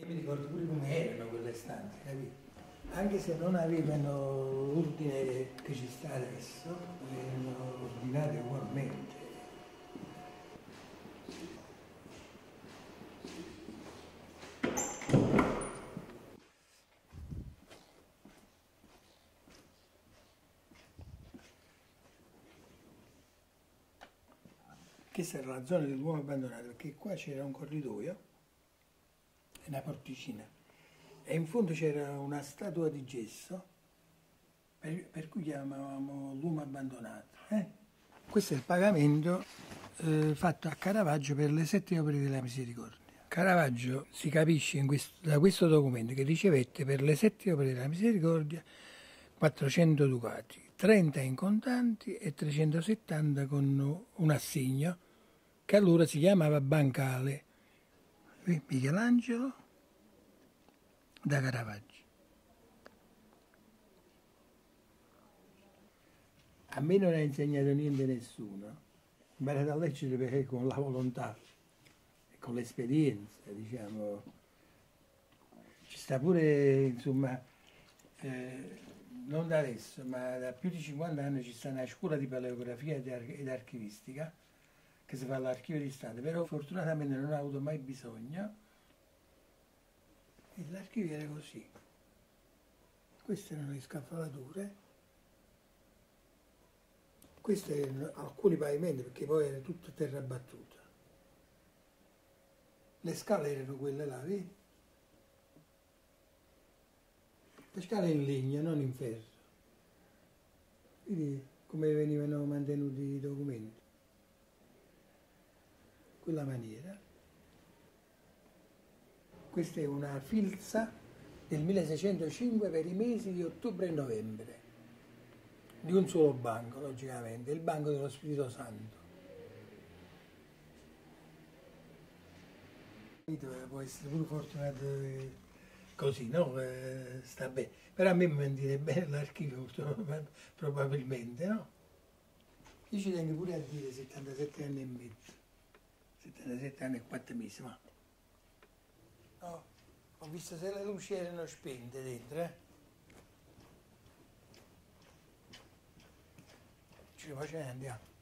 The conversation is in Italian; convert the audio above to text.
Io mi ricordo pure come erano quelle stanze, capito? Anche se non avevano l'ordine che ci sta adesso, erano ordinate ugualmente. Questa era la zona dell'uomo abbandonato, perché qua c'era un corridoio e una porticina e in fondo c'era una statua di gesso per cui chiamavamo l'uomo abbandonato. Questo è il pagamento fatto a Caravaggio per le 7 opere della misericordia. Caravaggio si capisce da questo documento che ricevette per le 7 opere della misericordia 400 ducati, 30 in contanti e 370 con un assegno che allora si chiamava bancale. Michelangelo da Caravaggio. A me non ha insegnato niente nessuno, ho imparato a leggere perché con la volontà e con l'esperienza, diciamo. Ci sta pure, insomma, non da adesso, ma da più di 50 anni ci sta una scuola di paleografia ed archivistica che si fa all'Archivio di Stato, però fortunatamente non ho avuto mai bisogno. E l'archivio era così. Queste erano le scaffalature. Questi erano alcuni pavimenti perché poi era tutto terra battuta. Le scale erano quelle là, vedi? Le scale in legno, non in ferro. Vedi come venivano mantenuti i documenti. Quella maniera. Questa è una filza del 1605 per i mesi di ottobre e novembre. Di un solo banco, logicamente, il banco dello Spirito Santo. Può essere pure fortunato così, no? Sta bene. Però a me mi viene bene l'archivio, probabilmente, no? Io ci tengo pure a dire 77 anni e mezzo, 77 anni e 4 mesi, ma... No, ho visto se le luci erano spente dentro, Ci facciamo, andiamo.